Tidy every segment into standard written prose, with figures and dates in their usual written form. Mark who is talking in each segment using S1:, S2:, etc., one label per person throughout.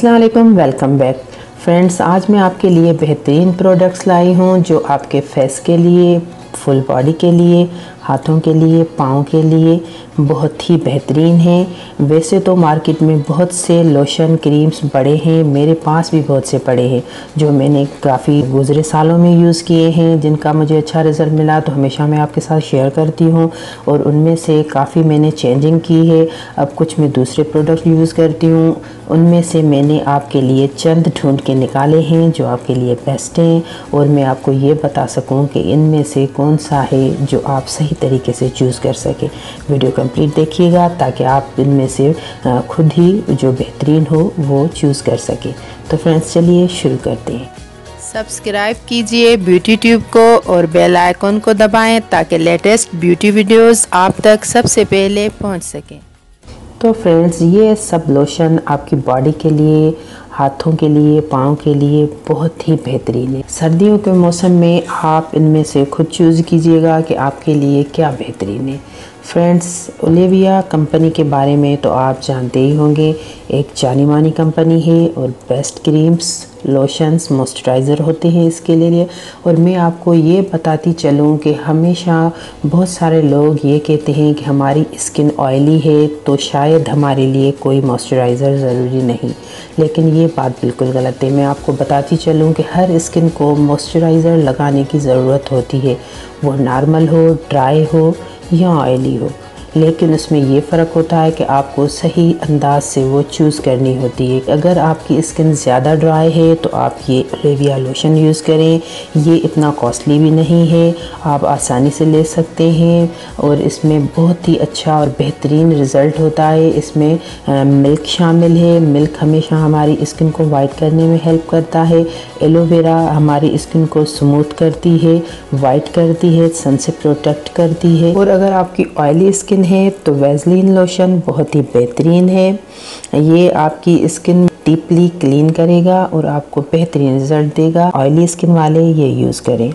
S1: अस्सलाम वालेकुम, welcome back friends. आज मैं आपके लिए बेहतरीन प्रोडक्ट्स लाई हूँ जो आपके फेस के लिए, फुल बॉडी के लिए, हाथों के लिए, पाँव के लिए बहुत ही बेहतरीन हैं। वैसे तो मार्केट में बहुत से लोशन क्रीम्स पड़े हैं, मेरे पास भी बहुत से पड़े हैं जो मैंने काफ़ी गुज़रे सालों में यूज़ किए हैं, जिनका मुझे अच्छा रिज़ल्ट मिला तो हमेशा मैं आपके साथ शेयर करती हूँ। और उनमें से काफ़ी मैंने चेंजिंग की है, अब कुछ मैं दूसरे प्रोडक्ट यूज़ करती हूँ। उनमें से मैंने आपके लिए चंद ढूंढ के निकाले हैं जो आपके लिए बेस्ट हैं, और मैं आपको ये बता सकूं कि इनमें से कौन सा है जो आप सही तरीके से चूज़ कर सके। वीडियो कंप्लीट देखिएगा ताकि आप इनमें से खुद ही जो बेहतरीन हो वो चूज़ कर सके। तो फ्रेंड्स चलिए शुरू करते हैं।
S2: सब्सक्राइब कीजिए ब्यूटी ट्यूब को और बेल आइकन को दबाएं ताकि लेटेस्ट ब्यूटी वीडियोस आप तक सबसे पहले पहुंच सकें।
S1: तो फ्रेंड्स ये सब लोशन आपकी बॉडी के लिए, हाथों के लिए, पाँव के लिए बहुत ही बेहतरीन है। सर्दियों के मौसम में आप इनमें से खुद चूज़ कीजिएगा कि आपके लिए क्या बेहतरीन है। फ्रेंड्स ओलिविया कंपनी के बारे में तो आप जानते ही होंगे, एक जानी मानी कंपनी है और बेस्ट क्रीम्स, लोशंस, मॉइस्चराइज़र होते हैं इसके लिए। और मैं आपको ये बताती चलूँ कि हमेशा बहुत सारे लोग ये कहते हैं कि हमारी स्किन ऑयली है तो शायद हमारे लिए कोई मॉइस्चराइज़र ज़रूरी नहीं, लेकिन ये बात बिल्कुल गलत है। मैं आपको बताती चलूँ कि हर स्किन को मॉइस्चराइज़र लगाने की ज़रूरत होती है, वो नॉर्मल हो, ड्राई हो या ऑयली हो, लेकिन उसमें ये फ़र्क होता है कि आपको सही अंदाज से वो चूज़ करनी होती है। अगर आपकी स्किन ज़्यादा ड्राई है तो आप ये ओलिविया लोशन यूज़ करें, ये इतना कॉस्टली भी नहीं है, आप आसानी से ले सकते हैं और इसमें बहुत ही अच्छा और बेहतरीन रिज़ल्ट होता है। इसमें मिल्क शामिल है, मिल्क हमेशा हमारी स्किन को वाइट करने में हेल्प करता है। एलोवेरा हमारी स्किन को स्मूथ करती है, वाइट करती है, सन से प्रोटेक्ट करती है। और अगर आपकी ऑयली स्किन है तो वैसलीन लोशन बहुत ही बेहतरीन है, ये आपकी स्किन डीपली क्लीन करेगा और आपको बेहतरीन रिजल्ट देगा। ऑयली स्किन वाले ये यूज़ करें।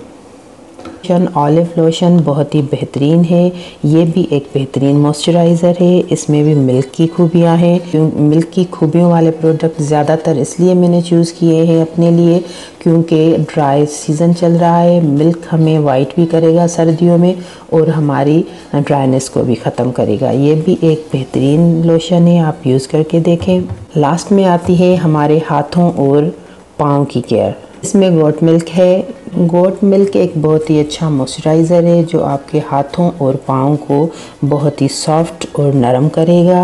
S1: ऑलिव लोशन बहुत ही बेहतरीन है, ये भी एक बेहतरीन मॉइस्चराइज़र है, इसमें भी मिल्क की खूबियाँ हैं। मिल्क की खूबियों वाले प्रोडक्ट ज़्यादातर इसलिए मैंने चूज़ किए हैं अपने लिए क्योंकि ड्राई सीज़न चल रहा है। मिल्क हमें वाइट भी करेगा सर्दियों में और हमारी ड्राइनेस को भी ख़त्म करेगा। ये भी एक बेहतरीन लोशन है, आप यूज़ करके देखें। लास्ट में आती है हमारे हाथों और पाँव की केयर। इसमें गोट मिल्क है। गोट मिल्क एक बहुत ही अच्छा मॉइस्चराइज़र है जो आपके हाथों और पाँव को बहुत ही सॉफ्ट और नरम करेगा।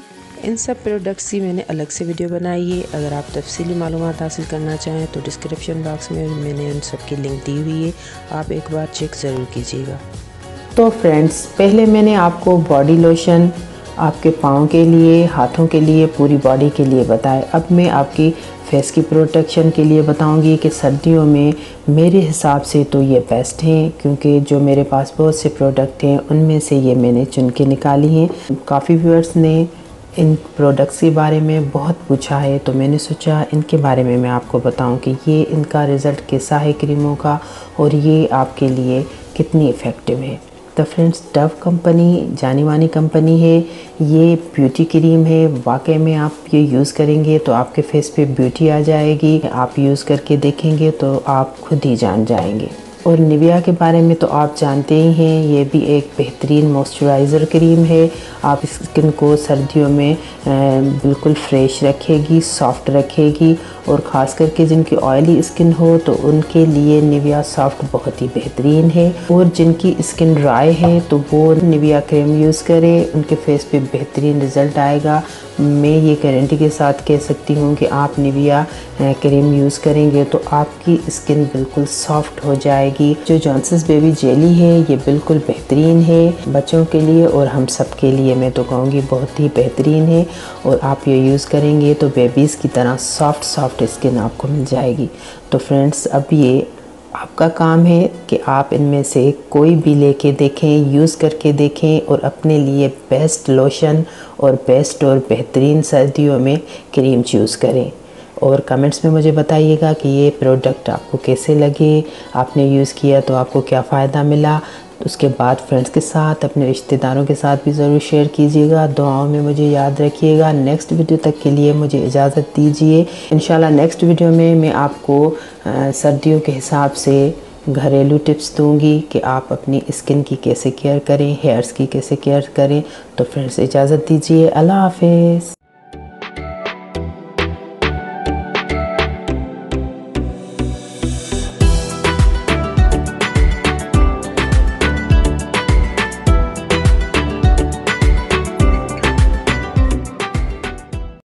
S3: इन सब प्रोडक्ट्स की मैंने अलग से वीडियो बनाई है, अगर आप तफसीली मालूमात हासिल करना चाहें तो डिस्क्रिप्शन बॉक्स में मैंने उन सब की लिंक दी हुई है, आप एक बार चेक ज़रूर कीजिएगा।
S1: तो फ्रेंड्स पहले मैंने आपको बॉडी लोशन आपके पाँव के लिए, हाथों के लिए, पूरी बॉडी के लिए बताया। अब मैं आपकी फेस की प्रोटेक्शन के लिए बताऊंगी कि सर्दियों में मेरे हिसाब से तो ये बेस्ट हैं, क्योंकि जो मेरे पास बहुत से प्रोडक्ट हैं उनमें से ये मैंने चुन के निकाली हैं। काफ़ी व्यूअर्स ने इन प्रोडक्ट्स के बारे में बहुत पूछा है तो मैंने सोचा इनके बारे में मैं आपको बताऊं कि ये इनका रिज़ल्ट कैसा है क्रीमों का और ये आपके लिए कितनी इफ़ेक्टिव है। तो फ्रेंड्स डव कंपनी जानी मानी कंपनी है, ये ब्यूटी क्रीम है। वाकई में आप ये यूज़ करेंगे तो आपके फेस पे ब्यूटी आ जाएगी। आप यूज़ करके देखेंगे तो आप खुद ही जान जाएंगे। और निविया के बारे में तो आप जानते ही हैं, ये भी एक बेहतरीन मॉइस्चराइज़र क्रीम है। आप स्किन को सर्दियों में बिल्कुल फ्रेश रखेगी, सॉफ्ट रखेगी, और ख़ास करके जिनकी ऑयली स्किन हो तो उनके लिए निविया सॉफ्ट बहुत ही बेहतरीन है। और जिनकी स्किन ड्राई है तो वो निविया क्रीम यूज़ करें, उनके फेस पे बेहतरीन रिज़ल्ट आएगा। मैं ये गारंटी के साथ कह सकती हूँ कि आप निविया क्रीम यूज़ करेंगे तो आपकी स्किन बिल्कुल सॉफ्ट हो जाएगी। जो जॉनसन्स बेबी जेली है ये बिल्कुल बेहतरीन है बच्चों के लिए और हम सब के लिए, मैं तो कहूँगी बहुत ही बेहतरीन है। और आप ये यूज़ करेंगे तो बेबीज़ की तरह सॉफ्ट स्किन आपको मिल जाएगी। तो फ्रेंड्स अब ये आपका काम है कि आप इनमें से कोई भी लेके देखें, यूज़ करके देखें और अपने लिए बेस्ट लोशन और बेस्ट और बेहतरीन सर्दियों में क्रीम चूज़ करें। और कमेंट्स में मुझे बताइएगा कि ये प्रोडक्ट आपको कैसे लगे, आपने यूज़ किया तो आपको क्या फ़ायदा मिला। तो उसके बाद फ्रेंड्स के साथ, अपने रिश्तेदारों के साथ भी ज़रूर शेयर कीजिएगा। दुआओं में मुझे याद रखिएगा। नेक्स्ट वीडियो तक के लिए मुझे इजाज़त दीजिए। इंशाल्लाह नेक्स्ट वीडियो में मैं आपको सर्दियों के हिसाब से घरेलू टिप्स दूंगी कि आप अपनी स्किन की कैसे केयर करें, हेयर्स की कैसे केयर करें। तो फ्रेंड्स इजाज़त दीजिए। अल्लाह हाफिज़।